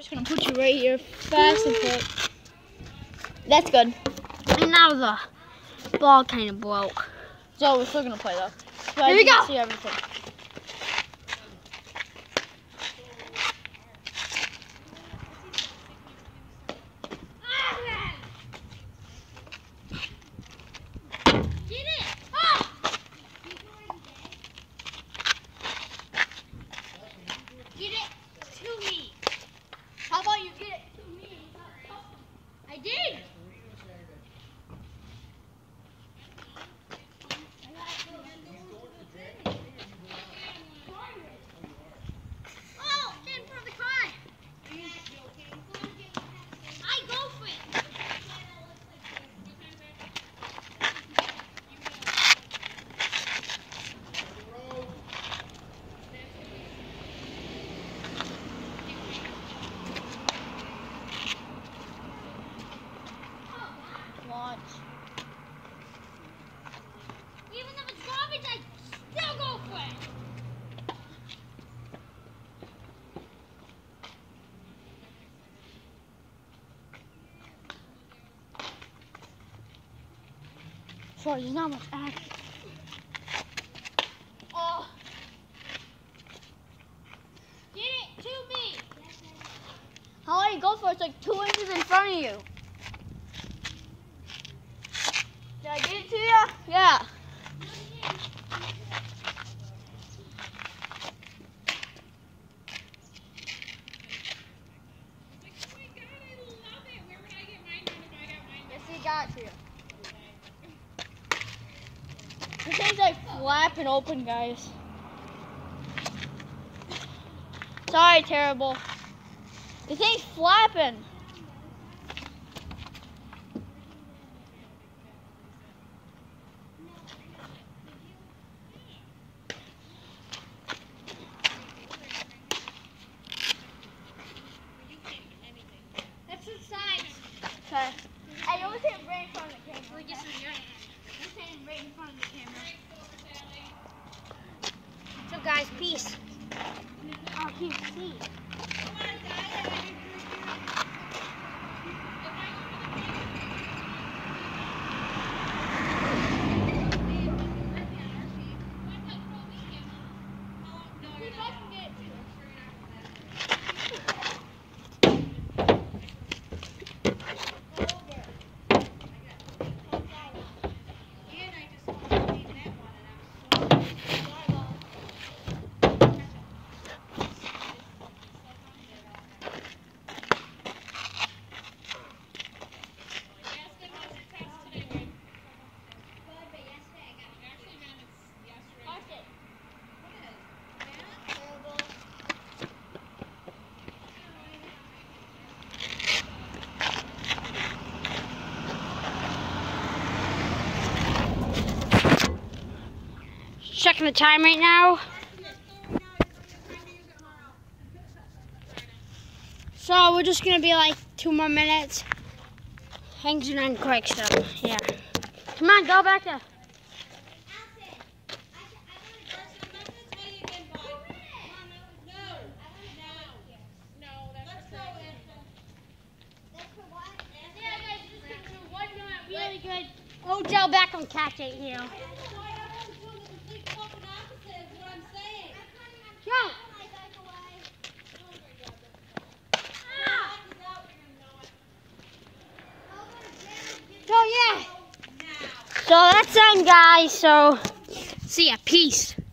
just gonna put you right here, fast and quick. That's good. And now the ball kind of broke. So we're still gonna play though. So Here we go. See everything. How about you get it to me? I did. Oh, get in front of the car. I go for it. Launch. Even if it's garbage, I still go for it. Sorry, there's not much action. Oh. Get it to me. How long you go for? It's like 2 inches in front of you. Did I get it to you? Yeah. Yes, he got it to you. This thing's like flapping open, guys. Sorry, terrible. This thing's flapping. That's the size. Okay. I always hit right in front of the camera. So just in your hand. Just hitting right in front of the camera. So guys, peace. I can't see. Checking the time right now. So we're just gonna be like 2 more minutes. Hanging on quick, so yeah. Come on, go back there. Really good. Odell Beckham catch it here. Go. So yeah. So that's done, guys. So see ya. Peace.